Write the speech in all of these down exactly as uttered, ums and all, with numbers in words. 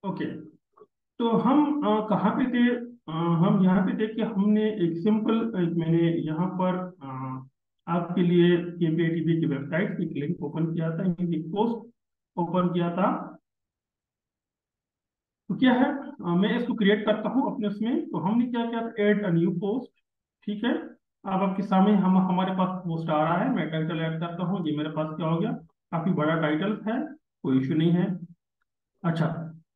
Okay. तो हम अ, कहाँ पे थे? अ, हम यहाँ पे थे कि हमने एक सिंपल, मैंने यहाँ पर अ, आपके लिए केपीआईटीबी की वेबसाइट की एक लिंक ओपन किया था, यानी एक पोस्ट ओपन किया था। तो क्या है, अ, मैं इसको क्रिएट करता हूँ अपने उसमें। तो हमने क्या किया था, एड अ न्यू पोस्ट। ठीक है। अब आपके सामने हम हमारे पास पोस्ट आ रहा है, मैं टाइटल ऐड करता हूँ। ये मेरे पास क्या हो गया, काफी बड़ा टाइटल है, कोई इशू नहीं है। अच्छा,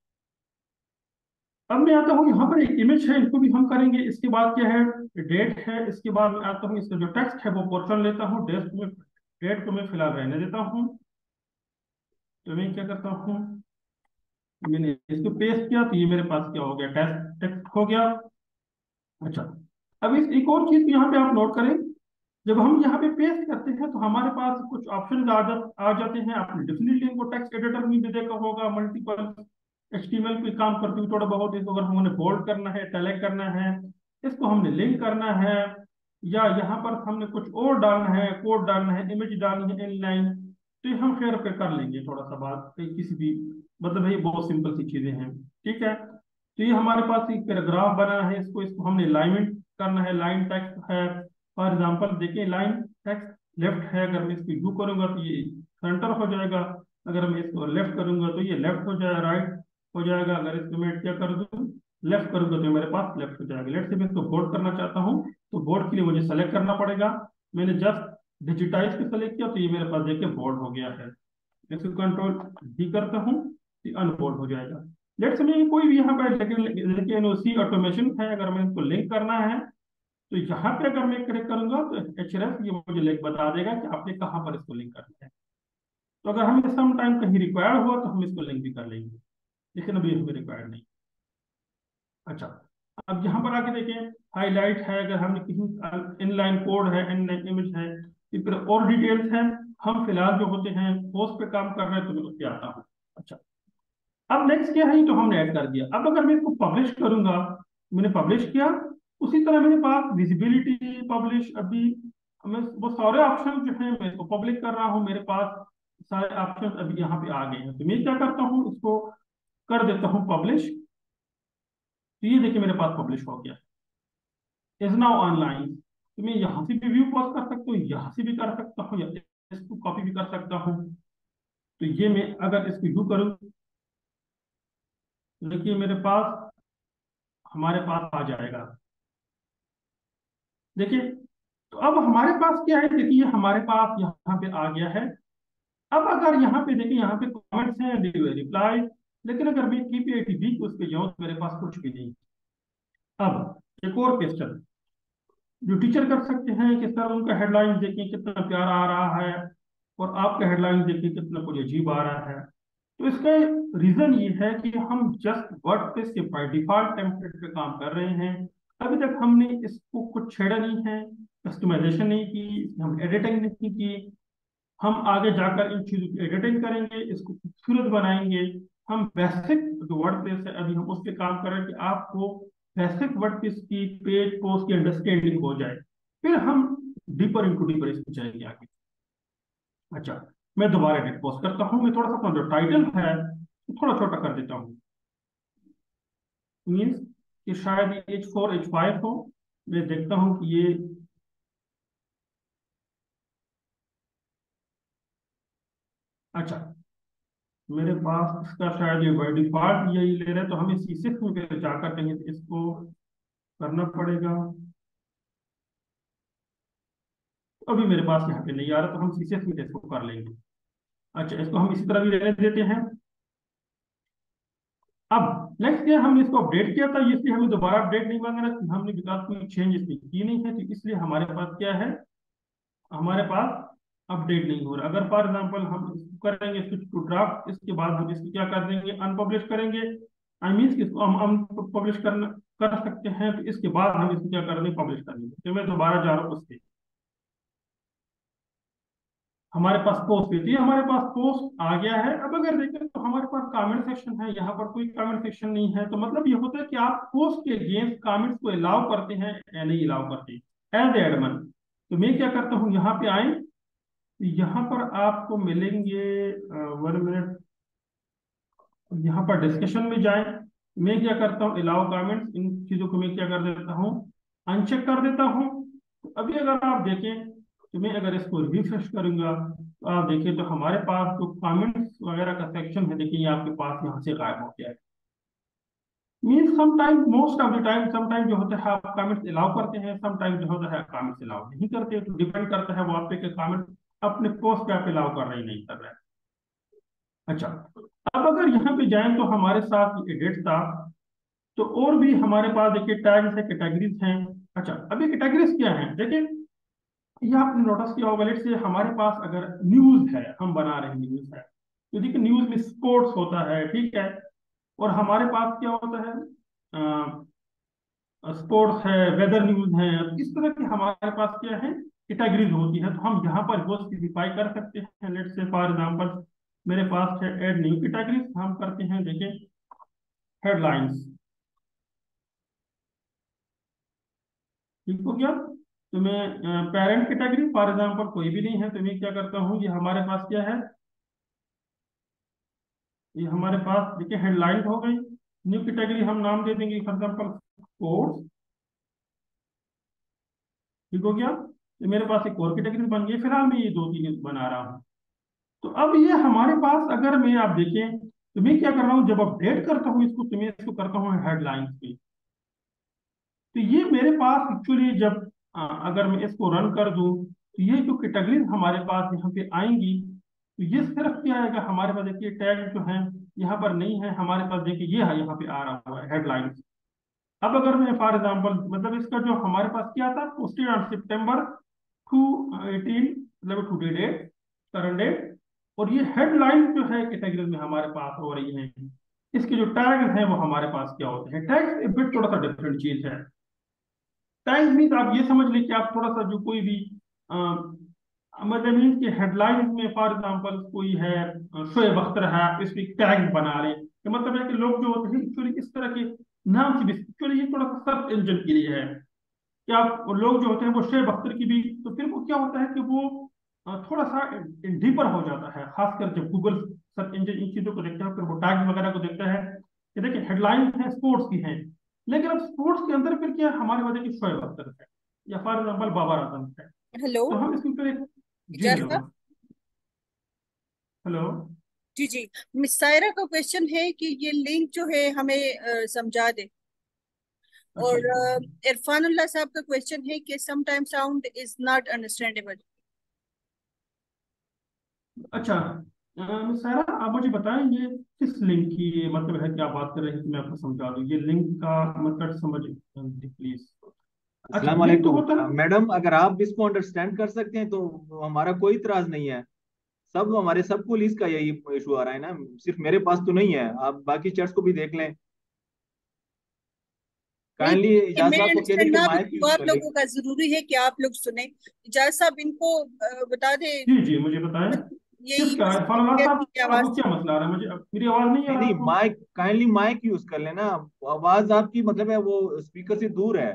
अब मैं आता हूँ यहाँ पर एक इमेज है, इसको भी हम करेंगे। इसके बाद क्या है, डेट है। इसके बाद मैं आता हूँ, इसका जो टेक्स्ट है वो पोर्शन लेता हूँ। डेट में डेट को मैं फिलहाल रहने देता हूँ। तो मैं क्या करता हूँ, मैंने इसको पेस्ट किया तो ये मेरे पास क्या हो गया, टेक्स्ट टेक्स्ट हो गया। अच्छा, अब इस एक और चीज यहाँ पे आप नोट करें, जब हम यहाँ पे पेस्ट करते हैं तो हमारे पास कुछ ऑप्शन आ, जा, आ जाते हैं। आपने डेफिनेटली इनको टेक्स्ट एडिटर में भी देखा होगा, मल्टीपल एचटीएमएल पे काम करते हुए थोड़ा बहुत। इसको अगर हमने बोल्ड करना है, टैग करना है, इसको हमने लिंक करना है, या यहाँ पर हमने कुछ और डालना है, कोड डालना है, इमेज डालनी है, इनलाइन, तो ये हम खैर पे कर लेंगे थोड़ा सा बात, कहीं किसी भी, मतलब ये बहुत सिंपल सी चीजें हैं। ठीक है। तो ये हमारे पास एक पैराग्राफ बना है, इसको इसको हमने अलाइनमेंट करना है, लाइन टेक्स्ट है। फॉर एग्जाम्पल देखिए, लाइन टेक्स्ट लेफ्ट है, अगर मैं इसको यू करूंगा तो ये सेंटर हो जाएगा। अगर मैं इसको लेफ्ट करूंगा तो ये लेफ्ट हो जाएगा, राइट हो जाएगा। अगर इसको मैं क्या कर दूं, लेफ्ट करूंगा तो मेरे पास लेफ्ट हो जाएगा। लेफ्ट से मैं इसको बोर्ड करना चाहता हूँ, तो बोर्ड के लिए मुझे सेलेक्ट करना पड़ेगा। मैंने जस्ट डिजिटाइज के सेलेक्ट किया तो ये मेरे पास देखिए बोर्ड हो गया है। इसको कंट्रोल डी करता हूँ, ये अनबोर्ड हो जाएगा। लेट्स में कोई भी यहाँ पर, लेकिन लेकिन सी ऑटोमेशन है, अगर मैं इसको लिंक करना है तो यहाँ पे अगर मैं क्लिक करूंगा तो एच आर एफ ये मुझे लिंक बता देगा कि आपने कहाँ पर इसको लिंक करना है। तो अगर हमें सम टाइम कहीं रिक्वायर्ड हुआ तो हम इसको लिंक भी कर लेंगे, लेकिन अभी हमें रिक्वायर्ड नहीं। अच्छा, अब यहाँ पर आके देखें, हाईलाइट है, अगर हमने कहीं इनलाइन कोड है, इनलाइन इमेज है, इस पर और डिटेल्स हैं। हम फिलहाल जो होते हैं पोस्ट पे काम कर रहे हैं, तो मैं उस पर आता हूँ। अच्छा, अब नेक्स्ट क्या है, ये तो हमने ऐड कर दिया। अब अगर मैं इसको पब्लिश करूंगा, मैंने पब्लिश किया, उसी तरह मेरे पास विजिबिलिटी, पब्लिश, अभी मैं वो सारे ऑप्शन जो है मैं इसको पब्लिक कर रहा हूँ, मेरे पास सारे ऑप्शन अभी यहाँ पे आ गए हैं। तो मैं क्या करता हूँ, इसको कर देता हूँ पब्लिश। तो ये देखिए मेरे पास पब्लिश हो गया, इज नाउ ऑनलाइन। तो मैं यहाँ से भी व्यू पॉज कर सकता हूँ, यहाँ से भी कर सकता हूँ, या इसको कॉपी भी कर सकता हूँ। तो ये मैं अगर इसको यू करूँ, देखिए मेरे पास, हमारे पास आ जाएगा। देखिए, तो अब हमारे पास क्या है, देखिए हमारे पास यहाँ पे आ गया है। अब अगर यहाँ पे देखिए, यहाँ पे कमेंट्स हैं, रिप्लाई, लेकिन अगर मैं केपीआईटीबी उस पे जाऊँ तो मेरे पास कुछ भी नहीं। अब एक और क्वेश्चन जो टीचर कर सकते हैं कि सर उनका हेडलाइन देखिए कितना प्यारा आ रहा है, और आपका हेडलाइन देखिए कितना कुछ अजीब आ रहा है। तो इसका रीजन ये है कि हम जस्ट वर्डप्रेस के बाय डिफॉल्ट टेम्पलेट पे काम कर रहे हैं। अभी तक हमने इसको कुछ छेड़ा नहीं है, कस्टमाइजेशन नहीं की, इसमें हम एडिटिंग नहीं की। हम आगे जाकर इन चीजों की एडिटिंग करेंगे, इसको खूबसूरत बनाएंगे। हम बेसिक जो वर्डप्रेस है अभी हम उस पर काम कर रहे हैं कि आपको बेसिक वर्डप्रेस की पेज पोस्ट की अंडरस्टैंडिंग हो जाए, फिर हम डीपर इनटू डीपर इसमें जाएंगे आगे। अच्छा, मैं दोबारा एडिट पोस्ट करता हूँ। मैं थोड़ा सा अपना जो टाइटल है थोड़ा छोटा कर देता हूँ, मीन्स कि शायद एच फोर एच फाइव हो। मैं देखता हूँ कि ये, अच्छा, मेरे पास इसका शायद ये बाई डिफॉल्ट यही ले रहे हैं, तो हमें सी सिक्स में पहले जाकर कहीं इसको करना पड़ेगा। अभी मेरे पास यहाँ पे नहीं आ रहा, तो हम सी सिक्स में इसको कर लेंगे। अच्छा, इसको हम इसी तरह भी रहने देते हैं। अब नेक्स्ट क्या, हमने इसको अपडेट किया था, इसलिए हमें दोबारा अपडेट नहीं मांग रहा, हमने विकास कोई चेंज इसमें की नहीं है, तो इसलिए हमारे पास क्या है, हमारे पास अपडेट नहीं हो रहा। अगर फॉर एग्जांपल हम इसको करेंगे स्विच टू ड्राफ्ट, इसके बाद हम इसको क्या कर देंगे, अनपब्लिश करेंगे। आई मीन इसको हम अनपब्लिश करना कर सकते हैं, तो इसके बाद हम इसको क्या कर देंगे, पब्लिश कर देंगे। तो मैं दोबारा जा रहा हूँ उससे, हमारे पास पोस्ट थी, हमारे पास पोस्ट आ गया है। अब अगर देखें तो हमारे पास कमेंट सेक्शन है, यहाँ पर कोई कमेंट सेक्शन नहीं है। तो मतलब ये होता है कि आप पोस्ट के अगेंस्ट कमेंट्स को अलाउ करते हैं या नहीं अलाउ करते एज एडमन। तो मैं क्या करता हूँ, यहाँ पे आए, यहाँ पर आपको मिलेंगे, वन मिनट, यहाँ पर डिस्कशन में जाए, मैं क्या करता हूँ, अलाउ कमेंट्स, इन चीजों को मैं क्या कर देता हूँ, अनचेक कर देता हूँ। तो अभी अगर आप देखें, तो मैं अगर इसको रिफ्रेश करूंगा, तो आप देखिए तो हमारे पास जो कमेंट्स वगैरह का सेक्शन है, देखिए ये आपके पास यहाँ से गायब हो गया है। Means sometime, most of the time, sometime जो होता है आप कमेंट्स अलाउ करते हैं, समटाइम जो होता है कमेंट्स अलाउ नहीं करते, तो डिपेंड करता है वो आप पे कि कमेंट अपने पोस्ट पे आप अलाउ कर रहे हैं नहीं कर रहे हैं। अच्छा, अब अगर यहाँ पे जाएं तो हमारे साथ एडिट था, तो और भी हमारे पास देखिए टैग्स है, कैटेगरीज हैं। अच्छा, अभी कैटेगरीज क्या है, देखिए ये आपने नोटिस किया होगा, लेट से हमारे पास अगर न्यूज है, हम बना रहे हैं न्यूज है, तो देखिए न्यूज में स्पोर्ट्स होता है, ठीक है, और हमारे पास क्या होता है, स्पोर्ट्स है, वेदर न्यूज है, इस तरह की हमारे पास क्या है, कैटेगरीज होती है। तो हम यहाँ पर वो स्पेसिफाई कर सकते हैं, लेट से फॉर एग्जांपल मेरे पास है ऐड न्यू कैटेगरीज, हम करते हैं, देखिए हेडलाइंस, ठीक हो गया। तो मैं पेरेंट कैटेगरी फॉर एग्जांपल कोई भी नहीं है, तो मैं क्या करता हूँ, ये हमारे पास क्या है, ये हमारे पास देखिए हेडलाइंस हो गई। न्यू कैटेगरी हम नाम दे देंगे फॉर एग्जांपल स्पोर्ट्स, ठीक हो गया। तो मेरे पास एक और कैटेगरी बन गई, फिलहाल मैं ये दो तीन बना रहा हूँ। तो अब ये हमारे पास अगर मैं आप देखें, तो मैं क्या कर रहा हूँ, जब अपडेट करता हूँ इसको, तो मैं इसको करता हूँ हेडलाइंस पे। तो ये मेरे पास एक्चुअली जब आ, अगर मैं इसको रन कर दूं, तो ये जो कैटेगरीज हमारे पास यहाँ पे आएंगी, तो ये सिर्फ क्या आएगा, हमारे पास देखिए टैग जो है यहाँ पर नहीं है, हमारे पास देखिए ये है, यहाँ पे आ रहा हुआ है हेडलाइंस। अब अगर मैं फॉर एग्जांपल, मतलब इसका जो हमारे पास क्या था, posted on September two eighteen, मतलब टू डेट, करंट डेट, और ये हेडलाइन जो है कैटेगरी में हमारे पास हो रही है। इसके जो टैग्स हैं वो हमारे पास क्या होते हैं, टैग्स एक बिट थोड़ा सा डिफरेंट चीज है। टैग्स मीन्स आप ये समझ लें कि आप थोड़ा सा जो कोई भी अ, मतलब मीन्स कि हेडलाइन में फॉर एग्जांपल कोई है, अ, शोएब अख्तर है, इस पे टैग बना रहे, तो मतलब है कि लोग जो होते हैं एक्चुअली इस तरह के नाम से भी, एक्चुअली ये थोड़ा सा सर्च इंजन के लिए है कि आप लोग जो होते हैं वो शोएब अख्तर की भी, तो फिर वो क्या होता है कि वो अ, थोड़ा सा डीपर हो जाता है, खासकर जब गूगल सर्च इंजन इन चीजों को देखता है, फिर वो टैग वगैरह को देखता है कि देखिए हेडलाइन है स्पोर्ट्स की है, लेकिन अब स्पोर्ट्स के अंदर फिर क्या है, हमारे वजह की शोएब अख्तर है या फॉर एग्जाम्पल बाबर आजम है, हेलो। तो हम इसमें फिर एक, जी इजाज हेलो, साहब। हेलो, जी जी। मिस सायरा का क्वेश्चन है कि ये लिंक जो है हमें अ, समझा दे। अच्छा और जी, अ, इरफानुल्लाह साहब का क्वेश्चन है कि sometime sound is not understandable. अच्छा, अ, मिस सारा आप मुझे बताएं ये किस लिंक की ये मतलब है कि आप बात कर रहे हैं, कि मैं आपको समझा दूं ये लिंक का मतलब समझ प्लीज। अच्छा, अस्सलाम लिंक तो वालेकुम। होता अ, है, मैडम, अगर आप इसको अंडरस्टैंड कर सकते हैं तो हमारा कोई इतराज नहीं है। सब हमारे सब पुलिस का यही इशू आ रहा है ना, सिर्फ मेरे पास तो नहीं है, आप बाकी चर्च को भी देख लें। नहीं, काइंडली अच्छा, इजाज मैं साहब को कह दें अंडरस्टैंड कि ना भी माइक तो यूज आप कर ले। लोगों का जरूरी है कि आप लोग सुने। इजाज साहब इनको अ, बता दे। जी जी मुझे बताएं, यही किसका बस इरफान अल्लाह क्लियर साहब की का, आवाज। वो क्या मसला आ रहा है, मुझे अब मेरी आवाज नहीं आ नहीं रहा नहीं, आपको। माइक काइंडली माइक यूज कर लेना। आवाज आपकी मतलब है वो स्पीकर से दूर है।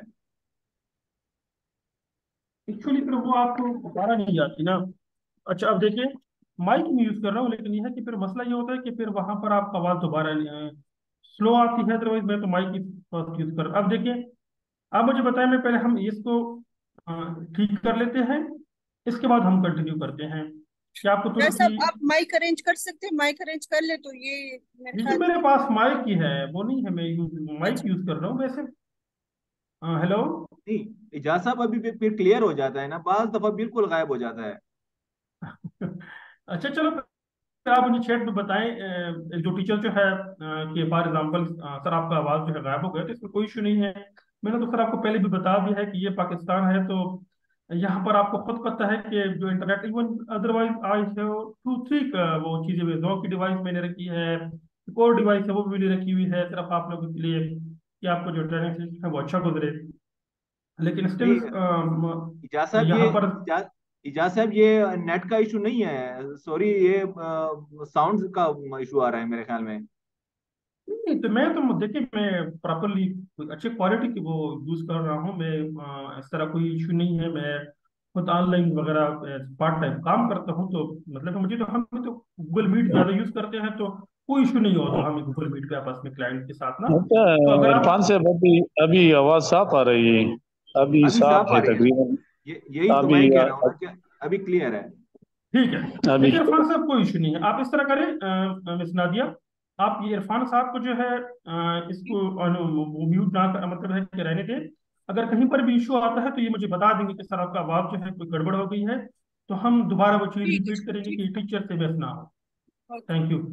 एक्चुअली फिर वो आपको दोबारा नहीं आती ना। अच्छा, अब देखिए माइक में यूज कर रहा हूँ, लेकिन यह है कि फिर मसला ये होता है कि फिर वहां पर आपका आवाज दोबारा स्लो आती है, अदरवाइज मैं तो माइक ही फर्स्ट यूज कर, अब देखिए आप मुझे बताएं, मैं पहले हम इसको अ, ठीक कर लेते हैं, इसके बाद हम कंटिन्यू करते हैं, क्या आपको थोड़ी इजाज सी। साहब, आप माइक अरेंज कर सकते हैं? माइक अरेंज कर ले तो ये मेरे ये जो ख्याल मेरे से। पास माइक ही है वो नहीं है, मैं यूज माइक अच्छा। यूज कर रहा हूँ वैसे। हाँ, हेलो। नहीं, इजाज साहब अभी भी फिर क्लियर हो जाता है ना, बाज दफा बिल्कुल गायब हो जाता है। अच्छा चलो, फिर आप मुझे चैट में बताएं, अ, जो टीचर जो है अ, कि फॉर एग्जांपल सर आपका आवाज जो है गायब हो गया, तो इसमें कोई इशू नहीं है। मैंने तो सर आपको पहले भी बता दिया है कि ये पाकिस्तान है, तो यहाँ पर आपको खुद पता है कि जो इंटरनेट, इवन अदरवाइज आई है टू थ्री वो चीजें, दो की डिवाइस मैंने रखी है, एक और डिवाइस है वो भी मैंने रखी हुई है, सिर्फ आप लोगों के लिए कि आपको जो ट्रेनिंग सिस्टम है वो अच्छा गुजरे, लेकिन स्टिल नहीं, इजाज साहब ये यहाँ पर। इजाज इजाज साहब ये नेट का इशू नहीं है, सॉरी, ये साउंड का इशू आ रहा है मेरे ख्याल में। नहीं, तो मैं तो देखिए मैं प्रॉपरली अच्छे क्वालिटी की वो यूज कर रहा हूँ मैं, अ, इस तरह कोई इशू नहीं है, मैं खुद ऑनलाइन वगैरह पार्ट टाइम काम करता हूँ, तो मतलब मुझे तो, हम तो गूगल मीट ज्यादा यूज करते हैं, तो कोई इशू नहीं होता हमें गूगल मीट पे आपस में क्लाइंट के साथ ना। अच्छा तो अगर इरफान आप साहब, अभी अभी आवाज साफ आ रही है? अभी अभी साफ साफ आ है रही है। तकरीबन। ये यही तो अभी मैं कह रहा हूँ ना कि अभी क्लियर है। ठीक है, अभी देखिए इरफान साहब कोई इशू नहीं है, आप इस तरह करें अ, मिस नादिया, आप ये इरफान साहब को जो है अ, इसको म्यूट ना कर, मतलब है कि रहने दें। अगर कहीं पर भी इशू आता है तो ये मुझे बता देंगे कि सर आपका आवाज जो है कोई गड़बड़ हो गई है, तो हम दोबारा वो चीज रिपीट करेंगे कि टीचर से बस ना हो। Thank you.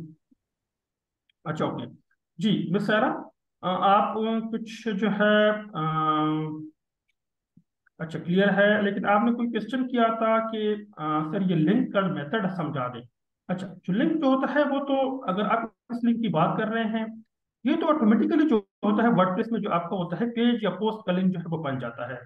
अच्छा ओके। जी मिस सारा, अ, आप अ, कुछ जो है अ, अच्छा क्लियर है, लेकिन आपने कोई क्वेश्चन किया था कि अ, सर ये लिंक का मेथड समझा दें। अच्छा, जो लिंक जो होता है वो तो, अगर आप इस लिंक की बात कर रहे हैं, ये तो ऑटोमेटिकली जो होता है वर्डप्रेस में जो आपका होता है पेज या पोस्ट का लिंक जो है वो बन जाता है।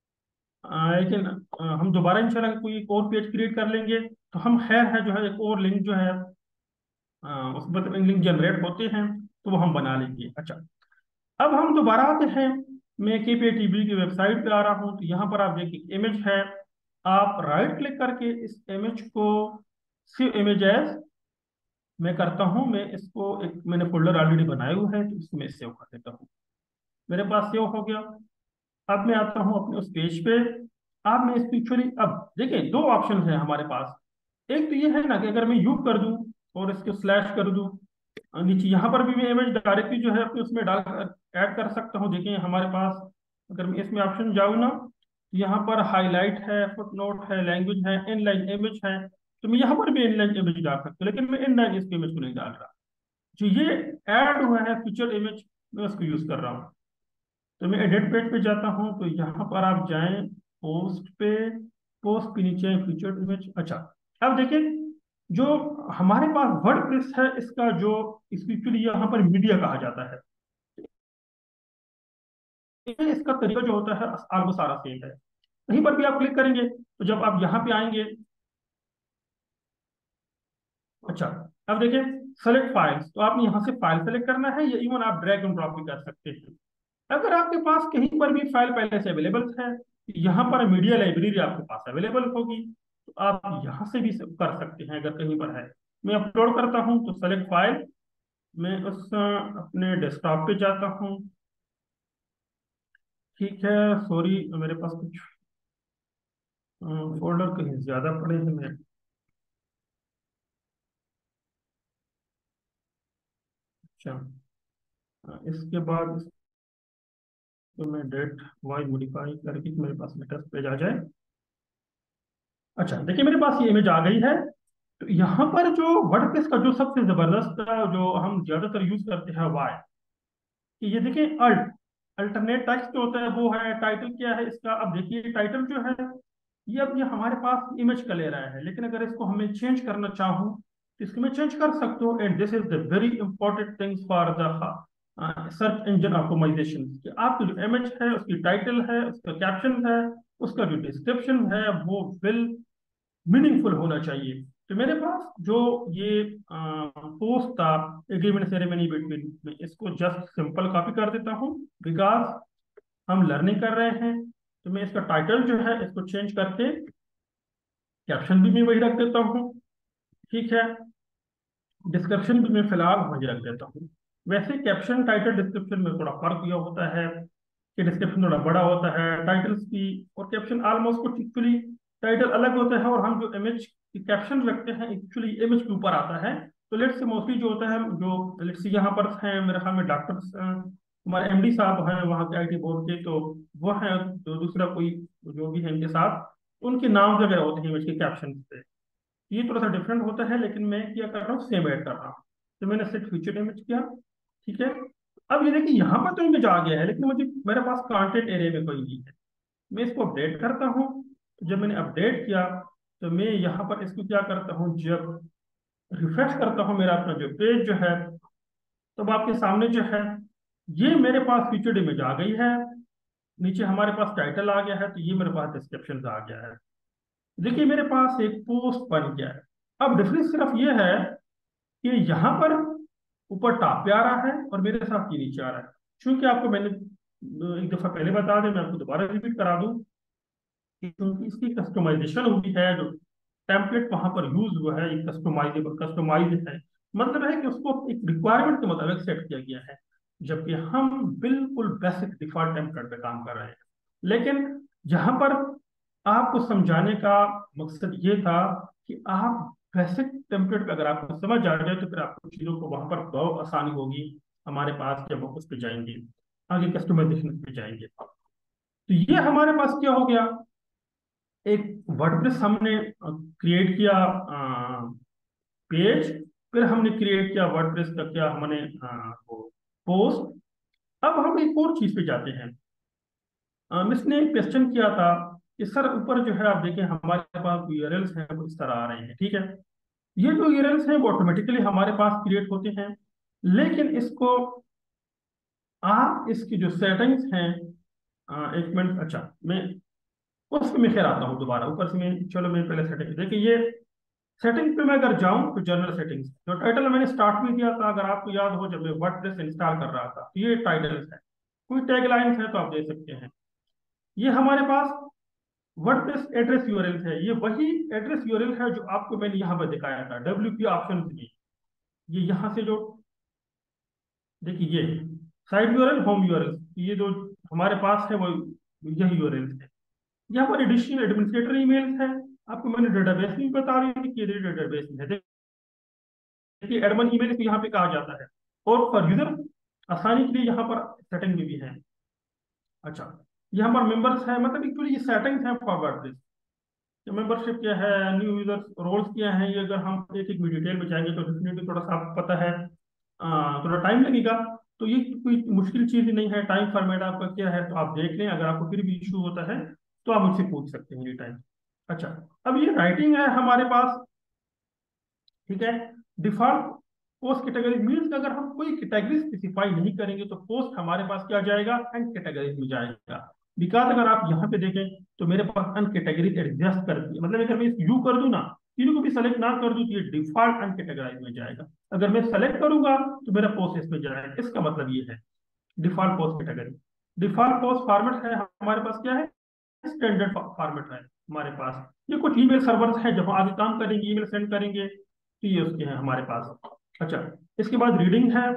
अ, लेकिन अ, हम दोबारा इंशाल्लाह कोई एक और पेज क्रिएट कर लेंगे, तो हम खैर है जो है एक और लिंक जो है अ, उस मतलब लिंक जनरेट होते हैं, तो वो हम बना लेंगे। अच्छा, अब हम दोबारा आते हैं, मैं के पी टी वी की वेबसाइट पे आ रहा हूँ, तो यहाँ पर आप देखिए इमेज है, आप राइट क्लिक करके इस इमेज को सेव इमेज एज, मैं करता हूँ, मैं इसको एक मैंने फोल्डर ऑलरेडी बनाया हुआ है तो इसको मैं सेव कर देता हूँ। मेरे पास सेव हो गया। अब मैं आता हूँ अपने उस पेज पे। अब मैं इसको एक्चुअली, अब देखिए दो ऑप्शन है हमारे पास। एक तो ये है ना कि अगर मैं यू कर दूं और इसको स्लैश कर दूं, और नीचे यहाँ पर भी मैं इमेज डायरेक्टली जो है अपने उसमें डाल ऐड कर सकता हूँ। देखिए हमारे पास, अगर मैं इसमें ऑप्शन जाऊँ ना, तो यहाँ पर हाईलाइट है, फुटनोट है, लैंग्वेज है, इनलाइन इमेज है, तो मैं यहाँ पर भी इनलाइन इमेज डाल सकता हूँ, लेकिन मैं इनलाइन इसके इमेज को नहीं डाल रहा। जो ये ऐड हुआ है फीचर इमेज, मैं उसको यूज कर रहा हूँ। तो मैं एडिट पेज पे जाता हूँ, तो यहाँ पर आप जाएं पोस्ट पे, पोस्ट के नीचे फीचर इमेज। अच्छा, अब देखिए जो हमारे पास वर्डप्रेस है इसका जो, इसकी यहाँ पर मीडिया कहा जाता है, ये इसका तरीका जो होता है आपको सारा सेम है। कहीं पर भी आप क्लिक करेंगे तो जब आप यहाँ पे आएंगे, अच्छा अब देखिए सेलेक्ट फाइल्स, तो आपने यहाँ से फाइल सेलेक्ट करना है या इवन आप ड्रैग एंड ड्रॉप भी कर सकते हैं। अगर आपके पास कहीं पर भी फाइल पहले से अवेलेबल है, यहाँ पर मीडिया लाइब्रेरी आपके पास अवेलेबल होगी, तो आप यहाँ से भी सब कर सकते हैं अगर कहीं पर है। मैं अपलोड करता हूँ तो सेलेक्ट फाइल, मैं उस अ, अपने डेस्कटॉप पे जाता हूँ। ठीक है, सॉरी मेरे पास कुछ फोल्डर कहीं ज्यादा पड़े हैं। मैं, अच्छा, अ, इसके बाद इसको मैं डेट वाइज मॉडिफाई करके मेरे पास लेटेस्ट पेज आ जाए। अच्छा देखिए मेरे पास ये इमेज आ गई है। तो यहाँ पर जो वर्डप्रेस का जो सबसे जबरदस्त जो हम ज्यादातर यूज करते हैं वाई, कि ये देखिए अल्ट, अल्टरनेट टेक्स्ट जो होता है वो है। टाइटल क्या है इसका, अब देखिए टाइटल जो है ये अब ये हमारे पास इमेज का ले रहा है, लेकिन अगर इसको हमें चेंज करना चाहूँ तो इसको मैं चेंज कर सकता हूँ। And this is the very important things for the search engine optimisation, कि आपकी जो इमेज है उसकी टाइटल है, उसका कैप्शन है, उसका जो डिस्क्रिप्शन है वो विल मीनिंगफुल होना चाहिए। तो मेरे पास जो ये पोस्ट था, एग्रीमेंट सेरेमनी बिटवीन, मैं इसको जस्ट सिंपल कॉपी कर देता हूँ, बिकॉज हम लर्निंग कर रहे हैं। तो मैं इसका टाइटल जो है इसको चेंज करके कैप्शन भी मैं वही रख देता हूँ। ठीक है, डिस्क्रिप्शन भी मैं फिलहाल वही रख देता हूँ। वैसे कैप्शन टाइटल डिस्क्रिप्शन में थोड़ा फर्क यह होता है कि डिस्क्रिप्शन थोड़ा बड़ा होता है टाइटल्स की, और कैप्शन ऑलमोस्ट कुछ एक्चुअली टाइटल अलग होता है, और हम जो इमेज कैप्शन रखते हैं एक्चुअली इमेज के ऊपर आता है। तो लेट्स से मोस्टली जो होता है, जो लेट्स से यहाँ पर है मेरे ख्याल में डॉक्टर हमारे एम डी साहब हैं वहाँ के आई टी बोर्ड के, तो वो है, तो दूसरा कोई जो भी है इनके साथ, उनके नाम वगैरह होते हैं इमेज के कैप्शन पे। ये थोड़ा सा डिफरेंट होता है, लेकिन मैं क्या कर रहा हूँ सेम ऐड कर रहा हूँ। तो मैंने सेट फीचर इमेज किया। ठीक है, अब ये देखिए यहाँ पर तो इमेज आ गया है, लेकिन मुझे मेरे पास कंटेंट एरिया में कोई नहीं है। मैं इसको अपडेट करता हूँ, तो जब मैंने अपडेट किया तो मैं यहाँ पर इसको क्या करता हूँ, जब रिफ्रेश करता हूँ मेरा अपना जो पेज जो है, तब आपके सामने जो है ये मेरे पास फीचर्ड इमेज आ गई है। नीचे हमारे पास टाइटल आ गया है, तो ये मेरे पास डिस्क्रिप्शन आ गया है। देखिए मेरे पास एक पोस्ट बन गया है। अब डिफरेंस सिर्फ ये है कि यहाँ पर ऊपर टॉप पे आ रहा है और मेरे साथ ये नीचे आ रहा है। चूंकि आपको मैंने अ, एक दफा पहले बता दें, मैं आपको दोबारा रिपीट करा दूं कि क्योंकि इसकी कस्टमाइजेशन हुई है, जो टेम्पलेट वहां पर यूज हुआ है, ये कस्टमाइजेबल कस्टमाइज है, मतलब है कि उसको एक रिक्वायरमेंट के मुताबिक सेट किया गया है, जबकि हम बिल्कुल बेसिक डिफॉल्ट टेम्पलेट पे काम कर रहे हैं। लेकिन जहां पर आपको समझाने का मकसद ये था कि आप बेसिक टेम्पलेट पे अगर आपको समझ आ जाए तो फिर आपको चीज़ों को वहां पर बहुत आसानी होगी हमारे पास जब हम उस पर जाएंगे, आगे कस्टमाइजेशन पे जाएंगे। तो ये हमारे पास क्या हो गया, एक वर्डप्रेस हमने क्रिएट किया पेज, फिर हमने क्रिएट किया वर्डप्रेस का क्या हमने अ, वो पोस्ट। अब हम एक और चीज पे जाते हैं। मिस ने एक क्वेश्चन किया था कि सर ऊपर जो है आप देखें हमारे पास यूआरएल्स हैं वो इस तरह आ रहे हैं, ठीक है। ये जो यूआरएल्स हैं वो ऑटोमेटिकली हमारे पास क्रिएट होते हैं, लेकिन इसको आप इसकी जो सेटिंग्स हैं, अ, एक मिनट, अच्छा मैं उस पे मैं खैर आता हूँ दोबारा ऊपर से। मैं चलो मैं पहले सेटिंग देखिए, ये सेटिंग्स पे मैं अगर जाऊं तो जनरल सेटिंग्स जो टाइटल मैंने स्टार्ट में दिया था, अगर आपको याद हो जब मैं वर्डप्रेस इंस्टॉल कर रहा था, तो ये टाइटल्स है, कोई टैग लाइन्स है तो आप दे सकते हैं। ये हमारे पास वर्डप्रेस एड्रेस यूआरएल है, ये वही एड्रेस यूआरएल है जो आपको मैंने यहाँ पर दिखाया था डब्ल्यू पी ऑप्शन में। ये यहाँ से जो देखिए ये साइड यूआरएल होम यूआरएल, ये जो हमारे पास है वो यही यूआरएल है। यहाँ पर एडिशनल एडमिनिस्ट्रेटर ईमेल्स है, आपको मैंने डेटाबेस में बता रही थी कि ये डेटाबेस में है। देखिए एडमिन ईमेल को यहाँ पे कहा जाता है, और फॉर यूजर आसानी के लिए यहाँ पर सेटिंग में भी है। अच्छा, यहाँ पर मेंबर्स है, मतलब एक्चुअली ये सेटिंग्स है फॉर वर्डप्रेस। मेंबरशिप क्या है, न्यू यूजर्स रोल्स क्या है, ये अगर हम एक एक में डिटेल में जाएंगे तो डेफिनेटली थोड़ा सा आपको पता है, आ, थोड़ा टाइम लगेगा। तो ये कोई मुश्किल चीज ही नहीं है, टाइम फॉर्मेट आपका क्या है तो आप देख लें, अगर आपको फिर भी इशू होता है तो आप मुझसे पूछ सकते हैं ये टाइम। अच्छा, अब ये राइटिंग है हमारे पास, ठीक है। डिफॉल्ट पोस्ट कैटेगरी मीन्स अगर हम कोई कैटेगरी स्पेसिफाई नहीं करेंगे तो पोस्ट हमारे पास क्या जाएगा, अन कैटेगरीज में जाएगा। बिकॉज अगर आप यहाँ पे देखें तो मेरे पास अन कैटेगरी एडजस्ट करती है, मतलब अगर मैं यू कर दूं ना, तीनों को भी सेलेक्ट ना कर दूं तो ये डिफॉल्ट अन कैटेगराइज में जाएगा। अगर मैं सेलेक्ट करूंगा तो मेरा पोस्ट इसमें जाएगा। इसका मतलब ये है default post category. Default post format है हमारे पास क्या है, स्टैंडर्ड फॉर्मेट है हमारे पास। ये कुछ ईमेल सर्वर्स हैं जब हम आगे काम करेंगे, ईमेल सेंड करेंगे तो ये उसके हैं हमारे पास। अच्छा, इसके बाद रीडिंग है।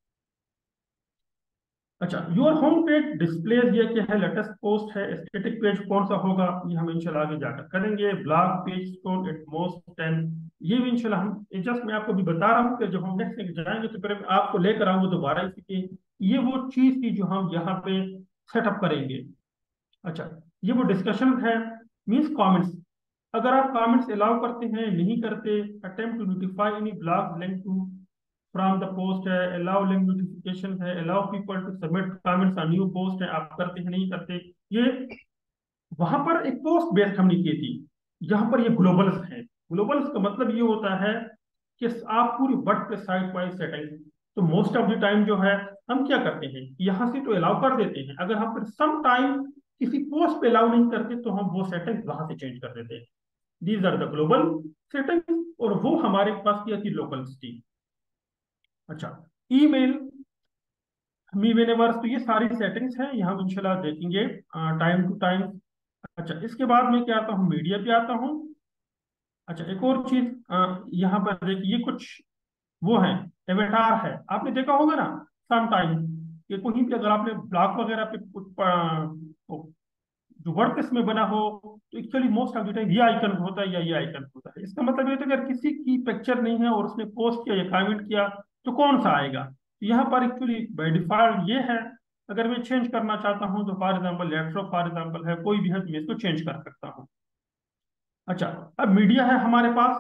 अच्छा, योर होम पेज डिस्प्लेज ये क्या है, लेटेस्ट पोस्ट है। स्टैटिक पेज कौन सा होगा ये हम इंशाल्लाह आगे जाकर करेंगे। Blog page tone at most ten, ये भी इंशाल्लाह हम जस्ट मैं आपको भी बता रहा हूँ कि जब हम नेक्स्ट जाएंगे तो फिर मैं आपको लेकर आऊंगा दोबारा इसकी। ये वो चीज थी जो हम यहाँ पे सेटअप करेंगे। अच्छा, ये वो डिस्कशन है, मीन्स कमेंट्स। अगर आप कमेंट्स अलाउ करते हैं नहीं करते, attempt to notify any blog link to from the post है, अलाउ लिंक नोटिफिकेशन है, allow people to submit comments on new post है, आप करते हैं नहीं करते। ये वहां पर एक पोस्ट बेस्ड हमने की थी, यहाँ पर ये ग्लोबल्स है। ग्लोबल्स का मतलब ये होता है कि आप पूरी वर्डप्रेस साइट वाइज सेटिंग, तो मोस्ट ऑफ द टाइम जो है हम क्या करते हैं यहाँ से तो अलाउ कर देते हैं, अगर हम फिर सम टाइम किसी पोस्ट पे अलाउ नहीं करते तो हम वो सेटिंग वहां से चेंज कर देते हैं। These are the global setting, और वो हमारे पास क्या थी, लोकल थी। अच्छा, ईमेल मीवेनेवर्स, तो ये सारी सेटिंग्स हैं, यहाँ हम इंशाल्लाह देखेंगे टाइम टू टाइम। अच्छा, इसके बाद मैं क्या आता हूँ, मीडिया पे आता हूँ। अच्छा, एक और चीज यहाँ पर देखिए, ये कुछ वो है एवेटार है, आपने देखा होगा ना सम टाइम कि कहीं पे अगर आपने ब्लॉग वगैरह पे कुछ प- जो वर्डप्रेस में बना हो तो actually most of the time ये आइकन होता है या ये आइकन होता है। इसका मतलब ये होता है अगर किसी की पिक्चर नहीं है और उसने पोस्ट किया या कमेंट किया तो कौन सा आएगा। तो यहाँ पर एक्चुअली बाय डिफॉल्ट ये है, अगर मैं चेंज करना चाहता हूँ तो for example let's for example है कोई भी है तो मैं इसको चेंज कर सकता हूँ। अच्छा, अब मीडिया है हमारे पास,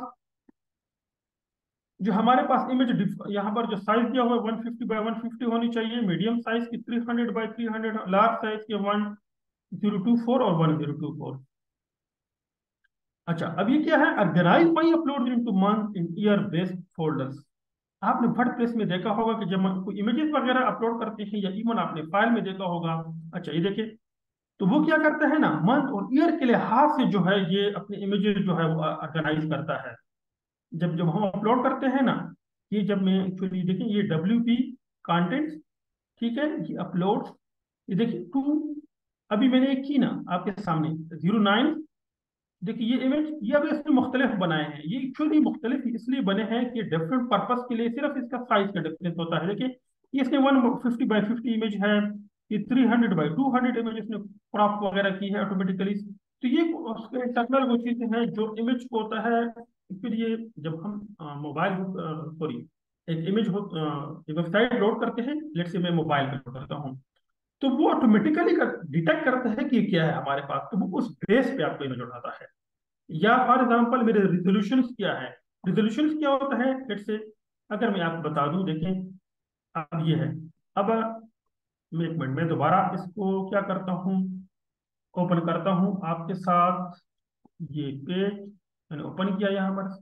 जो हमारे पास इमेज यहाँ पर जो साइज दिया हुआ है one fifty by one fifty होनी चाहिए, मीडियम साइज की three hundred by three hundred, large size की वन जीरो टू फोर और वन जीरो टू फोर। अच्छा, अब ये क्या है, organise my upload into month in year based folders. आपने वर्डप्रेस में देखा होगा कि जब हम कोई इमेजेस वगैरह अपलोड करते हैं या इवन आपने फाइल में देखा होगा। अच्छा, ये देखिए, तो वो क्या करता है ना, मंथ और ईयर के लिए हाथ से जो है ये अपने इमेजेस जो है वो ऑर्गेनाइज करता है। जब जब हम अपलोड करते हैं ना, ये जब मैं एक्चुअली देखिए ये डब्ल्यू पी कॉन्टेंट, ठीक है, ये अपलोड, ये देखिए टू, अभी मैंने एक की ना आपके सामने जीरो नाइन देखिए ये इमेज, ये अभी इसने मुख्तलिफ बनाए हैं, ये एक्चुअली मुख्तलिफ इसलिए बने हैं कि डिफरेंट पर्पस के लिए सिर्फ इसका साइज का डिफरेंस होता है। देखिए ये इसने one fifty by fifty image है, ये three hundred by two hundred image इसने क्रॉप वगैरह की है ऑटोमेटिकली। तो ये उसके इंटरनल वो चीजें हैं जो इमेज को होता है। फिर ये जब हम मोबाइल, सॉरी, एक इमेज हो, वेबसाइट लोड करते हैं, लेट्स से मैं मोबाइल पे लोड करता हूँ, तो वो ऑटोमेटिकली डिटेक्ट करता है कि ये क्या है हमारे पास, तो वो उस बेस पे आपको इमेज उठाता है। या फॉर एग्जांपल मेरे रिजोल्यूशन क्या है, रिजोल्यूशन क्या होता है, लेट्स से अगर मैं आपको बता दूं, देखें अब ये है। अब मैं एक मिनट में दोबारा इसको क्या करता हूँ, ओपन करता हूँ आपके साथ ये पेज, मैंने ओपन किया यहाँ पर।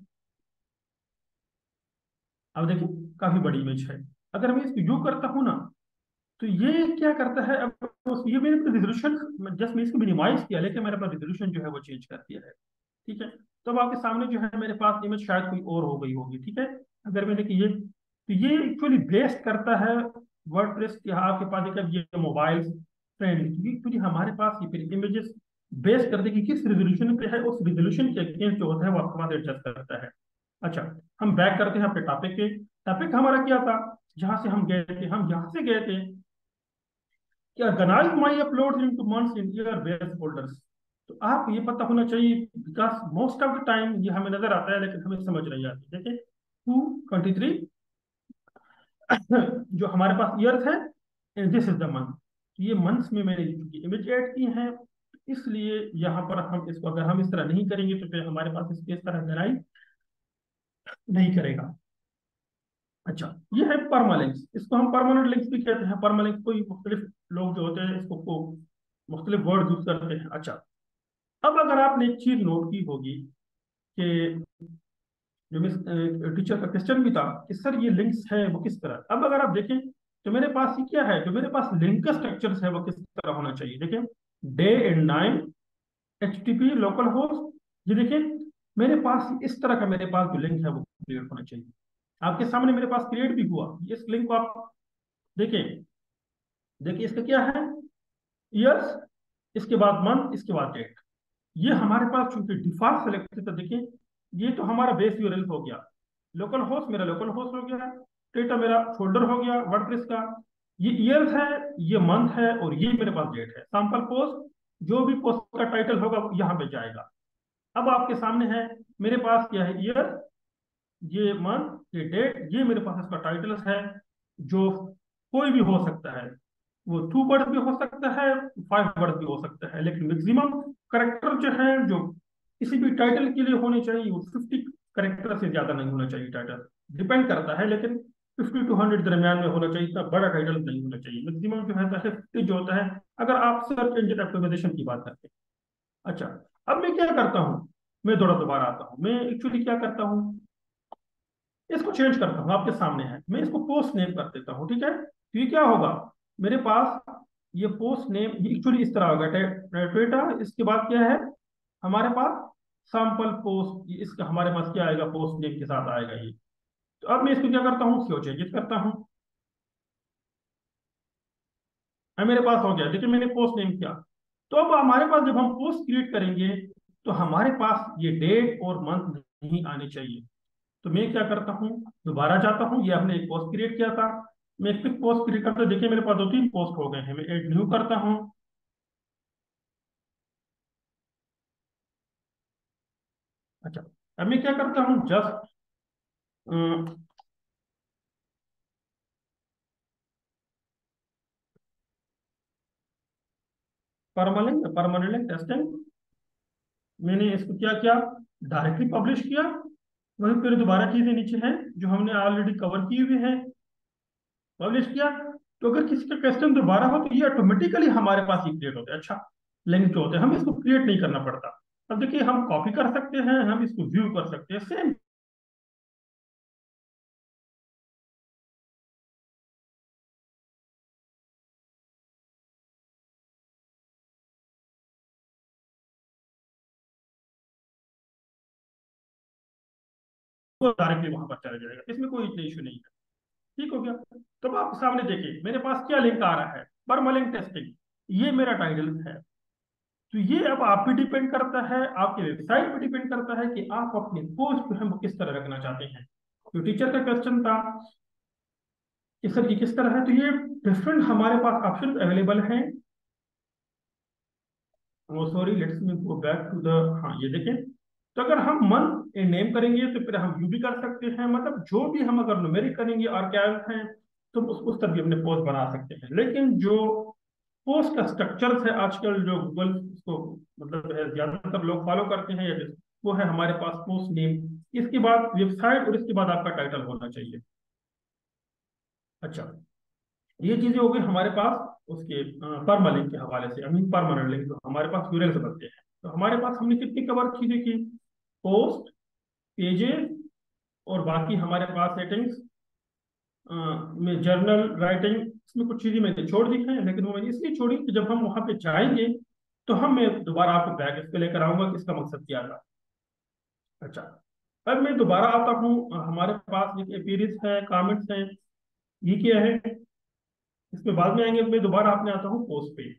अब देखिए काफी बड़ी इमेज है, अगर मैं इसको यू करता हूँ ना, तो ये क्या करता है, अब उस- ये मैंने रिजोल्यूशन जस्ट मैं इसको मिनिमाइज किया, लेकिन मैंने अपना रिजोल्यूशन जो है वो चेंज कर दिया है। ठीक है, तो अब आपके सामने जो है मेरे पास इमेज शायद कोई और हो गई होगी। ठीक है, अगर मैंने कि ये, तो ये एक्चुअली बेस्ड करता है वर्डप्रेस के, आपके पास देखिए अब ये मोबाइल फ्रेंडली, क्योंकि क्योंकि हमारे पास ये फिर इमेजेस बेस करते हैं कि किस रेजोल्यूशन पे है, उस रेजोल्यूशन के अगेंस्ट जो होता है वो आपके पास एडजस्ट करता है। अच्छा, हम बैक करते हैं अपने टॉपिक पे। टॉपिक हमारा क्या था, जहां से हम गए थे, हम यहाँ से गए थे कि organise my uploads into months in year base folders. तो आप ये पता होना चाहिए, because most of the time ये हमें नजर आता है लेकिन हमें समझ नहीं आती। देखिए टू ट्वेंटी थ्री जो हमारे पास ईयर्स है, दिस इज द मंथ। ये मंथ्स में मैंने इमेज ऐड की है, इसलिए यहाँ पर हम इसको अगर हम इस तरह नहीं करेंगे तो फिर हमारे पास इसके इस तरह गहराई नहीं करेगा। अच्छा, ये है परमालिंक्स, इसको हम परमानेंट लिंक्स भी कहते हैं। परमालिंक्स कोई मुख्तलिफ लोग जो होते हैं इसको को मुख्तलिफ वर्ड यूज करते हैं। अच्छा, अब अगर आपने एक चीज नोट की होगी कि जो मिस टीचर का क्वेश्चन भी था कि सर ये लिंक्स है वो किस तरह, अब अगर आप देखें तो मेरे पास ये क्या है, जो मेरे पास लिंक स्ट्रक्चर्स है वो किस तरह होना चाहिए। देखें day and time, H T P local host, ये देखें मेरे पास इस तरह का मेरे पास जो लिंक है वो क्रिएट होना चाहिए। आपके सामने मेरे पास क्रिएट भी हुआ, इस लिंक को आप देखें। देखिए इसका क्या है, ईयर्स, इसके बाद मंथ, इसके बाद डेट। ये हमारे पास चूंकि डिफॉल्ट सेलेक्ट है, तो देखिए ये तो हमारा बेस यूआरएल हो गया, लोकल होस्ट मेरा लोकल होस्ट हो गया, डेटा मेरा फोल्डर हो गया वर्डप्रेस का, ये ईयर्स है, ये मंथ है, और ये मेरे पास डेट है। सैंपल पोस्ट, जो भी पोस्ट का टाइटल होगा वो यहाँ पे जाएगा। अब आपके सामने है मेरे पास क्या है, ईयर, ये मंथ, ये डेट, ये मेरे पास इसका टाइटल है, जो कोई भी हो सकता है। वो टू वर्ड भी हो सकता है, फाइव वर्ड भी हो सकता है, लेकिन मैक्सिमम करेक्टर जो है जो किसी भी टाइटल के लिए होने चाहिए वो फिफ्टी करेक्टर से ज्यादा नहीं होना चाहिए। टाइटल डिपेंड करता है, लेकिन फिफ्टी टू हंड्रेड दरमियान में होना चाहिए, इतना बड़ा टाइटल नहीं होना चाहिए। मैक्सिमम जो है फिफ्टी जो होता है, अगर आप सर्च इंजन ऑप्टिमाइजेशन की बात करते हैं। अच्छा, अब मैं क्या करता हूँ, मैं थोड़ा दोबारा आता हूँ, मैं एक्चुअली क्या करता हूँ, इसको चेंज करता हूँ, आपके सामने है, मैं इसको पोस्ट नेम कर देता हूँ। ठीक है, तो ये क्या होगा मेरे पास, ये पोस्ट नेम एक्चुअली इस तरह होगा, डेटा, इसके बाद क्या है हमारे पास सैंपल पोस्ट, इसका हमारे पास क्या आएगा, पोस्ट नेम के साथ आएगा ये। तो अब मैं इसको क्या करता हूँ, क्यों चेंज करता हूँ, अब मेरे पास हो गया। देखिए मैंने पोस्ट नेम किया, तो अब हमारे पास जब हम पोस्ट क्रिएट करेंगे तो हमारे पास ये डेट और मंथ नहीं आने चाहिए। तो मैं क्या करता हूँ, दोबारा जाता हूँ, ये आपने एक पोस्ट क्रिएट किया था, मैं एक क्विक पोस्ट क्रिएट करता हूँ, देखिए मेरे पास दो तीन पोस्ट हो गए हैं, मैं एड न्यू करता हूँ। अच्छा, अब मैं क्या करता हूँ, जस्ट परमानेंट परमानेंट टेस्टिंग, मैंने इसको क्या किया, डायरेक्टली पब्लिश किया। वहीं पर दोबारा चीजें नीचे हैं जो हमने ऑलरेडी कवर किए हुए हैं, पब्लिश किया। तो अगर किसी का क्वेश्चन दोबारा हो तो ये ऑटोमेटिकली हमारे पास ही क्रिएट होता है। अच्छा, लिंक जो होते हैं हमें इसको क्रिएट नहीं करना पड़ता। अब देखिए हम कॉपी कर सकते हैं, हम इसको व्यू कर सकते हैं, सेम डायरेक्टली वहां पर चला जाएगा, इसमें कोई इतना इशू नहीं है। ठीक हो गया, तो अब आप सामने देखिए मेरे पास क्या लिंक आ रहा है, परमालिंक टेस्टिंग, ये मेरा टाइटल है। तो ये अब आप पे डिपेंड करता है, आपके वेबसाइट पे डिपेंड करता है कि आप अपनी पोस्ट जो है वो किस तरह रखना चाहते हैं। तो टीचर का क्वेश्चन था कि सर ये किस तरह है, तो ये डिफरेंट हमारे पास ऑप्शन अवेलेबल हैं। वो sorry, let's me go back to the, हाँ ये देखें। तो अगर हम मंथ नेम करेंगे तो फिर हम यू भी कर सकते हैं, मतलब जो भी हम अगर न्यूमेरिक करेंगे और क्या हैं तो उस उस तरह भी अपने पोस्ट बना सकते हैं। लेकिन जो पोस्ट का स्ट्रक्चर है आजकल जो गूगल उसको मतलब है ज्यादातर लोग फॉलो करते हैं या वो है हमारे पास पोस्ट नेम, इसके बाद वेबसाइट और इसके बाद आपका टाइटल होना चाहिए। अच्छा, ये चीजें हो गई हमारे पास उसके परमालिंक के हवाले से, आई मीन परमानेंट लिंक जो हमारे पास यूआरएल से बनते हैं। तो हमारे पास हमने कितनी कवर चीजें की, पोस्ट, पेजेस, और बाकी हमारे पास सेटिंग्स में जर्नल राइटिंग, इसमें कुछ चीजें मैंने छोड़ दी हैं, लेकिन वो मैंने इसलिए छोड़ी कि जब हम वहां पे जाएंगे तो हम मैं दोबारा आपको बैक इस पे लेकर आऊंगा कि इसका मकसद क्या था। अच्छा, अब मैं दोबारा आता हूँ, हमारे पास एक अपीयरेंस है, कमेंट्स हैं, ये क्या है, इसमें बाद में आएंगे। मैं दोबारा आपने आता हूँ पोस्ट पे।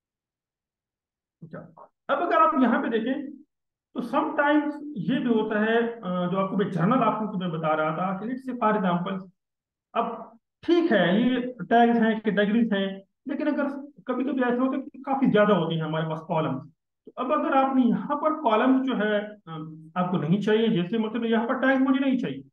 अच्छा, अब अगर आप यहाँ पे देखें तो समटाइम्स ये भी होता है, अ, जो आपको मैं जर्नल आपको मैं बता रहा था कि लेट्स से फॉर एग्जांपल, अब ठीक है ये टैग्स हैं, कैटेगरीज हैं, लेकिन अगर कभी कभी ऐसा होता है कि काफी ज्यादा होते हैं हमारे पास कॉलम्स, तो अब अगर आपने यहाँ पर कॉलम जो है अम, आपको नहीं चाहिए, जैसे मतलब यहाँ पर टैग मुझे नहीं चाहिए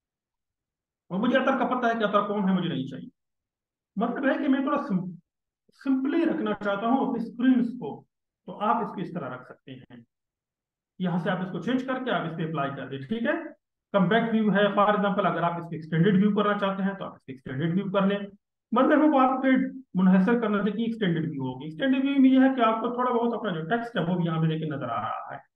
और मुझे अतर का पता है कि अतर कौन है, मुझे नहीं चाहिए, मतलब है कि मैं थोड़ा सिंपली रखना चाहता हूँ अपनी स्क्रीन को, तो आप इसको इस तरह रख सकते हैं। यहाँ से आप इसको चेंज करके आप इस पे अप्लाई कर दें, ठीक है। कम्पैक्ट व्यू है फॉर एग्जांपल, अगर आप इसको एक्सटेंडेड व्यू करना चाहते हैं तो आप इसको एक्सटेंडेड व्यू कर लें, मतलब वो आप पे मुनहसर करना चाहिए कि एक्सटेंडेड व्यू होगी। एक्सटेंडेड व्यू में यह है कि आपको थोड़ा बहुत अपना जो टेक्स्ट है वो भी यहाँ पे देखिए नजर आ रहा है,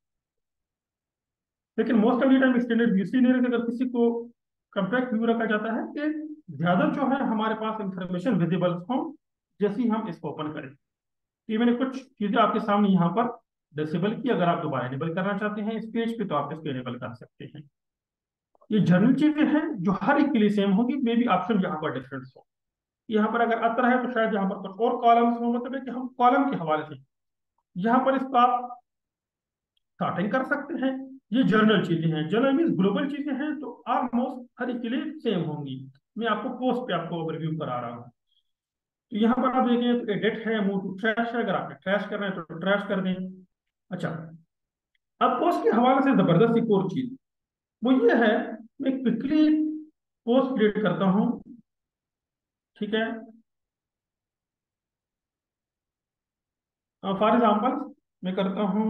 लेकिन most of the time extended view इसलिए नहीं रखते, अगर किसी को कम्पैक्ट व्यू रखा जाता है कि ज्यादा जो है हमारे पास इंफॉर्मेशन विजिबल हो जैसे ही हम इसको ओपन करें। तो ये मैंने कुछ चीजें आपके सामने यहाँ पर डिसेबल की, अगर आप दोबारा इनेबल करना चाहते हैं इस पेज पे तो आप इसको इनेबल कर सकते हैं। ये जनरल चीजें हैं जो हर एक के लिए सेम होगी, मे बी ऑप्शन यहाँ पर डिफरेंस हो। यहाँ पर अगर अतर है तो शायद यहाँ पर कुछ और कॉलम्स हो, मतलब है कि हम कॉलम के हवाले से यहाँ पर इसको आप स्टार्टिंग कर सकते हैं। ये जनरल चीजें हैं, जनरल मीन ग्लोबल चीजें हैं, तो ऑलमोस्ट हर एक के लिए सेम होंगी। मैं आपको पोस्ट पे आपको ओवरव्यू करा रहा हूँ। तो यहाँ पर आप देखें तो एडिट है, मूव टू ट्रैश है, अगर आपने ट्रैश करना है तो ट्रैश कर दें। अच्छा, अब पोस्ट के हवाले से जबरदस्त एक और चीज वो ये है, मैं क्विकली पोस्ट क्रिएट करता हूँ, ठीक है। फॉर एग्जाम्पल मैं करता हूँ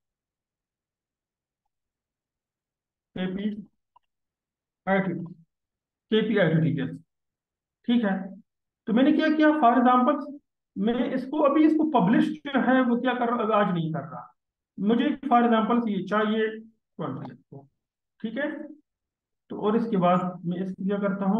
K P I T K P I T, ठीक है। तो मैंने क्या किया, फॉर एग्जाम्पल मैं इसको अभी इसको पब्लिश जो है वो क्या कर रहा, आज नहीं कर रहा, मुझे फॉर एग्जाम्पल ये चाहिए ट्वेंटी को, ठीक है। तो और इसके बाद मैं इसको क्या करता हूँ,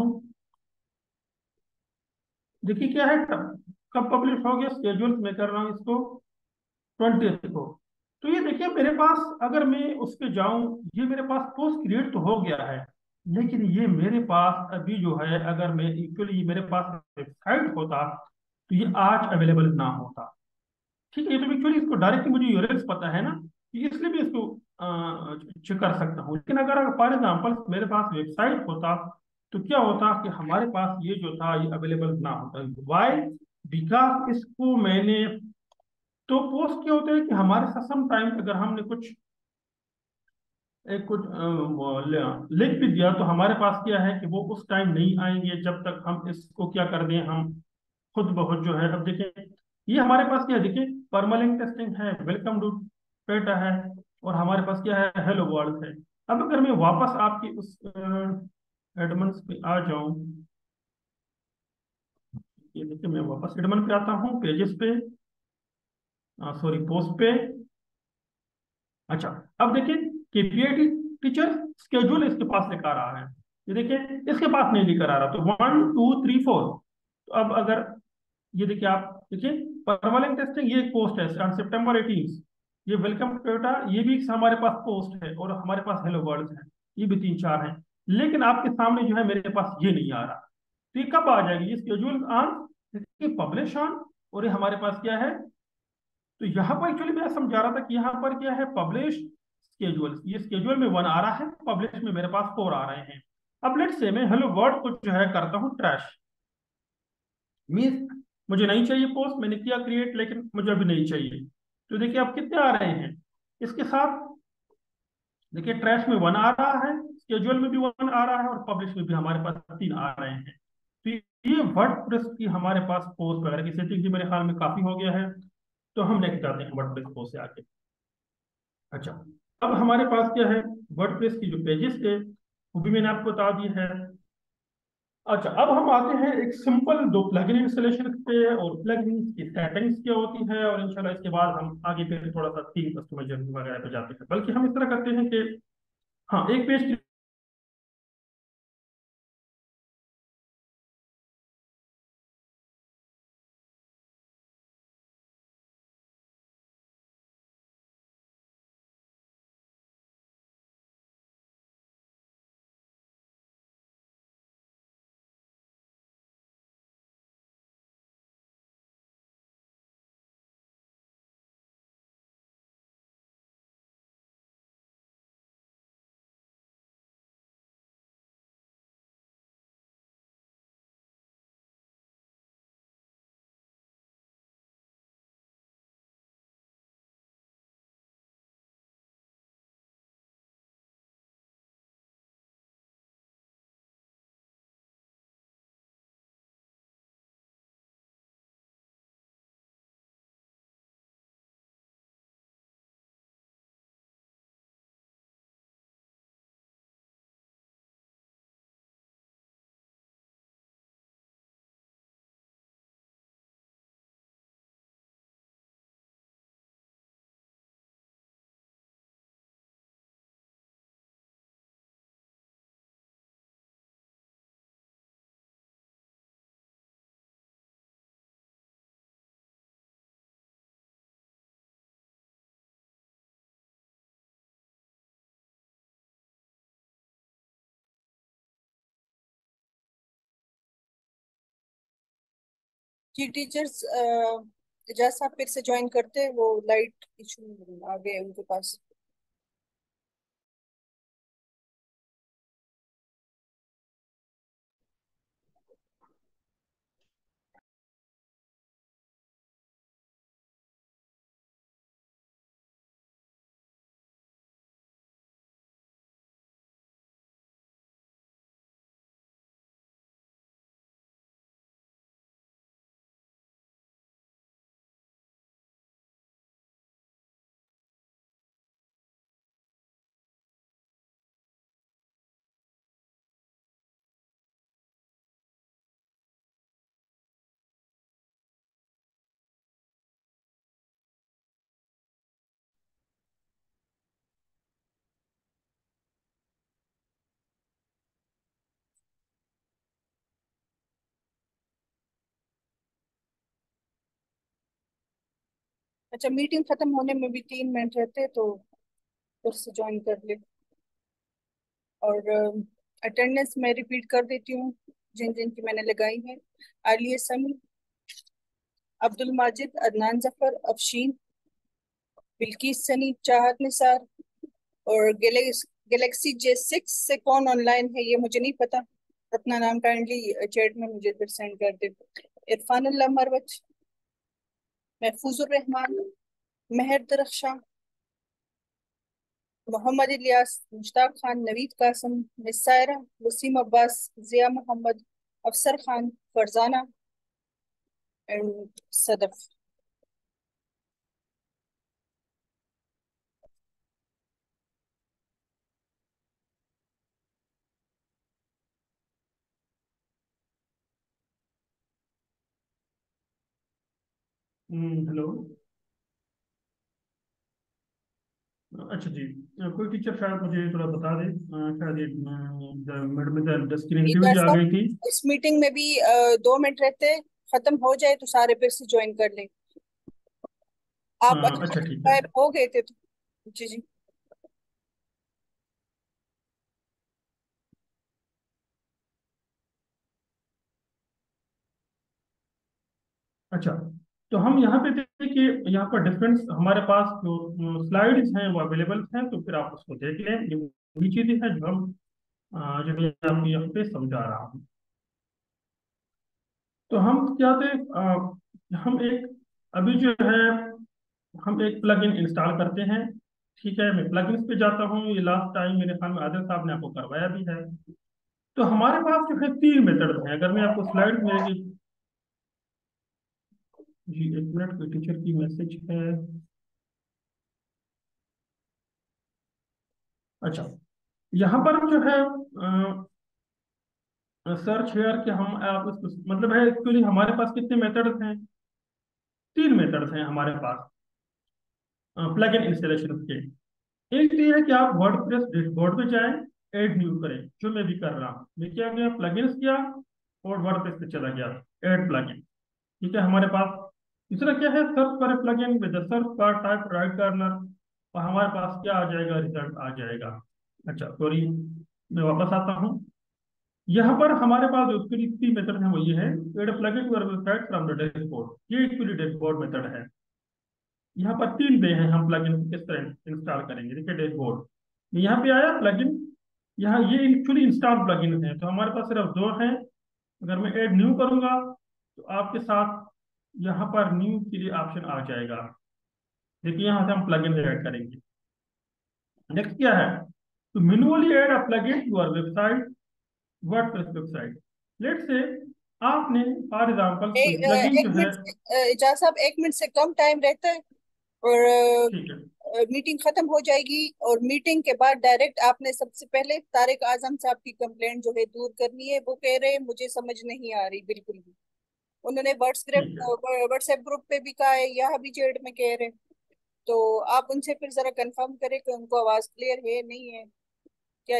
देखिए क्या है कब पब्लिश हो गया, स्केड्यूल में कर रहा हूँ इसको ट्वेंटी को। तो ये देखिए मेरे पास अगर मैं उस पर जाऊं, ये मेरे पास पोस्ट क्रिएट तो हो गया है, लेकिन ये मेरे पास अभी जो है, अगर मैं एक्चुअली मेरे पास वेबसाइट होता तो ये आज अवेलेबल ना होता, ठीक है। ये तो एक्चुअली इसको डायरेक्टली मुझे यूआरएल्स पता है ना, इसलिए भी इसको चेक कर सकता हूँ। लेकिन अगर फॉर एग्जाम्पल मेरे पास वेबसाइट होता तो क्या होता कि हमारे पास ये जो था ये अवेलेबल ना होता। वाई, बिकॉज इसको मैंने, तो पोस्ट क्या होता है कि हमारे साथ सम टाइम अगर हमने कुछ एक कुछ लिख भी दिया तो हमारे पास क्या है कि वो उस टाइम नहीं आएंगे जब तक हम इसको क्या कर दें, हम खुद बहुत जो है। अब देखिए ये हमारे पास क्या है, देखिए परमालिंक टेस्टिंग है, वेलकम टू पेटा है, और हमारे पास क्या है, हेलो वर्ल्ड है। अब अगर मैं वापस आपकी उस एडमंस पे आ जाऊं, ये देखिए मैं वापस एडमन पे आता हूँ, पेजेस पे, सॉरी पोस्ट पे। अच्छा, अब देखिए केपीआई टीचर स्केड्यूल इसके पास लेकर आ रहा है, ये देखिए इसके पास नहीं लेकर आ रहा, तो वन टू थ्री फोर। तो अब अगर ये देखिए आप देखिए परमालिंक टेस्टिंग, ये एक पोस्ट है ऑन सितंबर एटीन, ये वेलकम टोयोटा, ये भी हमारे पास पोस्ट है, और हमारे पास हेलो वर्ल्ड है, ये भी तीन चार हैं। लेकिन आपके सामने जो है मेरे पास ये नहीं आ रहा, तो ये कब आ जाएगी, ये स्केड्यूल ऑन, पब्लिश ऑन, और ये हमारे पास क्या है, तो यहाँ पर एक्चुअली मैं समझा रहा था कि यहाँ पर क्या है, पब्लिश स्केजुअल, ये स्केजुअल में वन आ रहा है, पब्लिश में मेरे पास फोर आ रहे हैं। अब लेट्स से मैं हेलो वर्ल्ड को जो है करता हूँ ट्रैश, मीन्स मुझे नहीं चाहिए पोस्ट, मैंने किया क्रिएट लेकिन मुझे अभी नहीं चाहिए। तो देखिए अब कितने आ रहे हैं इसके साथ, देखिए ट्रैश में वन आ रहा है, स्केजुअल में भी वन आ रहा है, और पब्लिश में भी हमारे पास तीन आ रहे हैं। तो ये वर्डप्रेस की हमारे पास पोस्ट वगैरह की सेटिंग भी मेरे ख्याल में काफी हो गया है। तो हम नेक्स्ट जाते हैं वर्डप्रेस पोस्ट से आगे। अच्छा, अब हमारे पास क्या है, वर्डप्रेस की जो पेजेस थे वो भी मैंने आपको बता दी है। अच्छा, अब हम आते हैं एक सिंपल दो प्लगइन इंस्टॉलेशन पे, और प्लगइन की सेटिंग्स क्या होती है, और इंशाल्लाह इसके बाद हम आगे फिर थोड़ा सा थीम कस्टमर जर्नी वगैरह पे जाते हैं। बल्कि हम इस तरह करते हैं कि हाँ, एक पेज की जी टीचर्स, जैसा आप फिर से ज्वाइन करते हैं, वो लाइट इशू आ गए उनके पास। अच्छा, मीटिंग खत्म होने में भी तीन मिनट रहते हैं, तो फिर से ज्वाइन कर ले। और अटेंडेंस मैं रिपीट कर देती हूँ जिन जिन की मैंने लगाई है। आलिया समी, अब्दुल माजिद, अदनान जफर, अफशीन, बिल्किस सनी, चाहत निसार, और गैलेक्स गैलेक्सी जे सिक्स से कौन ऑनलाइन है ये मुझे नहीं पता। अपना नाम काइंडली चैट में मुझे फिर सेंड कर दे। इरफान अल्लाह मरवत, महफूजुर रहमान, मेहर दरख्शां, मोहम्मद इलियास, मुश्ताक खान, नवीद कासम, निसायरा, वसीम अब्बास, जिया मोहम्मद, अफसर खान, फरजाना एंड सदफ। हेलो। अच्छा जी, अ, कोई टीचर शायद मुझे थोड़ा बता दे, अ, शायद ये मिड में द स्क्रीन ईदा एक्टिविटी आ साहब, गई थी। इस मीटिंग में भी अ, दो मिनट रहते हैं, खत्म हो जाए तो सारे फिर से ज्वाइन कर लें। अ, आप अच्छा ठीक है। गायब हो गए थे तो। जी जी। अच्छा, तो हम यहाँ पे कि यहाँ पर डिफरेंस हमारे पास जो स्लाइड्स हैं वो अवेलेबल हैं, तो फिर आप उसको देख लें। ये वही चीजें हैं जो हम अ, जो मैं आपको यहाँ पे समझा रहा हूँ। तो हम क्या थे, अ, हम एक अभी जो है हम एक प्लगइन इंस्टॉल करते हैं। ठीक है, मैं प्लगइन्स पे जाता हूँ। ये लास्ट टाइम मेरे ख्याल में आदिल साहब ने आपको करवाया भी है। तो हमारे पास जो है तीन मेथड हैं। अगर मैं आपको स्लाइड में एक, जी एक मिनट, कोई टीचर की मैसेज है। अच्छा, यहाँ पर जो है सर्च हेयर कि हम आप इसको मतलब है, एक्चुअली हमारे पास कितने मेथड्स हैं? तीन मेथड्स हैं हमारे पास प्लग इन इंस्टॉलेशन के। एक तो ये है कि आप वर्डप्रेस डैशबोर्ड पे जाएं, ऐड न्यू करें, जो मैं भी कर रहा हूँ। मैं क्या गया, प्लगइन्स किया और वर्डप्रेस पे चला गया, ऐड प्लगइन। ठीक है, हमारे पास दूसरा क्या है, search for a plugin with the search bar type right corner, और हमारे पास क्या आ जाएगा, रिजल्ट आ जाएगा। अच्छा सॉरी, मैं वापस आता हूँ। यहाँ पर हमारे पास जो उसके तीन मेथड है वो ये है, add plugin to your website from the dashboard. ये एक्चुअली डैशबोर्ड मेथड है। यहाँ पर तीन वे हैं, हम प्लगइन किस तरह इंस्टॉल करेंगे। देखिए डैशबोर्ड, यहाँ पे आया प्लगइन, यहाँ ये एक्चुअली इंस्टॉल प्लगइन है, तो हमारे पास सिर्फ दो हैं। अगर मैं ऐड न्यू करूंगा तो आपके साथ यहाँ पर न्यू के लिए ऑप्शन आ जाएगा। देखिए यहाँ से हम प्लगइन ऐड करेंगे। नेक्स्ट क्या है, तो manually add a plugin to our website, WordPress website. Let's say आपने फॉर एग्जांपल कोई एक प्लगइन एक जो है, मिनट, एजाज साहब, एक मिनट से कम टाइम रहता है और ठीक है मीटिंग खत्म हो जाएगी। और मीटिंग के बाद डायरेक्ट आपने सबसे पहले तारिक आजम साहब की कंप्लेंट जो है दूर करनी है। वो कह रहे हैं मुझे समझ नहीं आ रही बिल्कुल भी। उन्होंने व्हाट्सएप ठीक है व्हाट्सएप ग्रुप पे भी कहा है, यहाँ भी चैट में कह रहे हैं। तो आप उनसे फिर जरा कंफर्म करें कि उनको आवाज क्लियर है नहीं है।